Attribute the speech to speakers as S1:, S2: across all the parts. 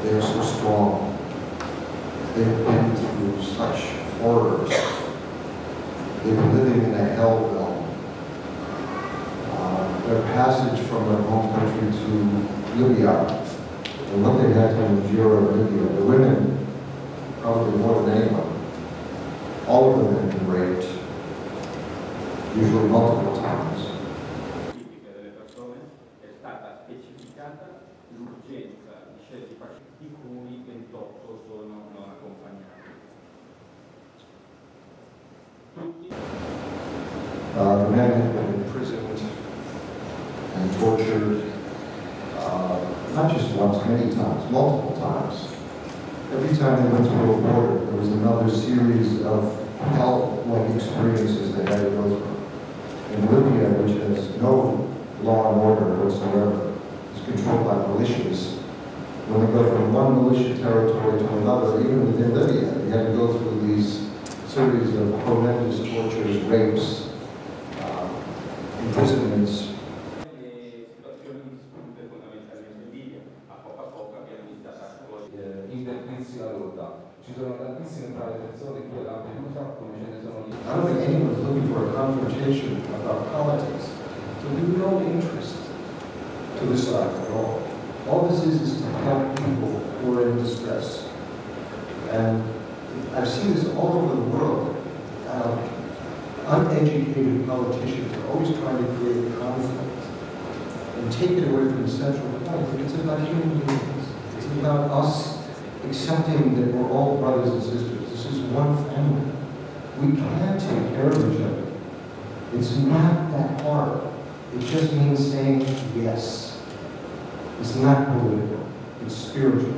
S1: They are so strong. They've been through such horrors. They've been living in a hell realm. Their passage from their home country to Libya, and what they had to endure in Libya, the women, probably more than anyone, all of them have been raped, usually multiple times.
S2: Delle persone è stata specificata l'urgenza di scelte di cui 28 sono non accompagnati.
S1: The men have been imprisoned and tortured, not just once, many times, multiple times. Every time they went through a border, there was another series of hell-like experiences they had to go through. In Libya, which has no law and order whatsoever, is controlled by militias. When they go from one militia territory to another, even within Libya, they had to go through these series of horrendous tortures, rapes, imprisonments.
S3: Ci sono tantissime brave persone qui a Lampedusa, come ce ne sono lì.
S1: I don't think anyone's looking for a confrontation about politics. So we have no interest to this side at all. All this is to help people who are in distress. And I've seen this all over the world. Uneducated politicians are always trying to create conflict and take it away from the central point. It's about human beings. It's about us accepting that we're all brothers and sisters. This is one family. We can take care of each other. It's not that hard. It just means saying yes. It's not political. It's spiritual.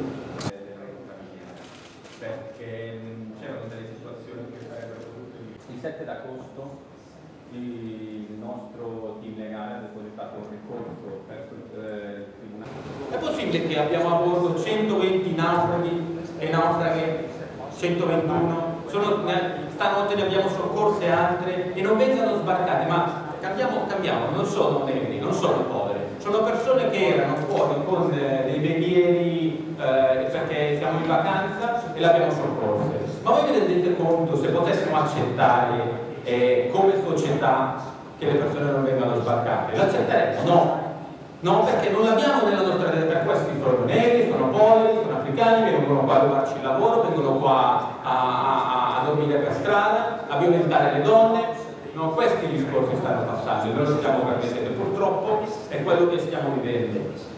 S2: Perché c'erano delle situazioni che sarebbero tutte. Il 7 d'agosto il nostro team legale ha depositato un ricorso presso il tribunale.
S4: È possibile che abbiamo a bordo 120 naufraghi e naufraghe, 121, stanotte ne abbiamo soccorse altre e non vengano sbarcate, ma cambiamo, non sono negri, non sono poveri, sono persone che erano fuori con dei velieri perché siamo in vacanza e le abbiamo soccorse. Ma voi vi rendete conto se potessimo accettare come società che le persone non vengano sbarcate? L'accetteremo? No. No, perché non l'abbiamo nella nostra idea, per questi sono neri, sono poveri, sono africani, vengono qua a rubarci il lavoro, vengono qua a dormire per strada, a violentare le donne. No, questi discorsi stanno passando, noi lo stiamo permettendo, purtroppo è quello che stiamo vivendo.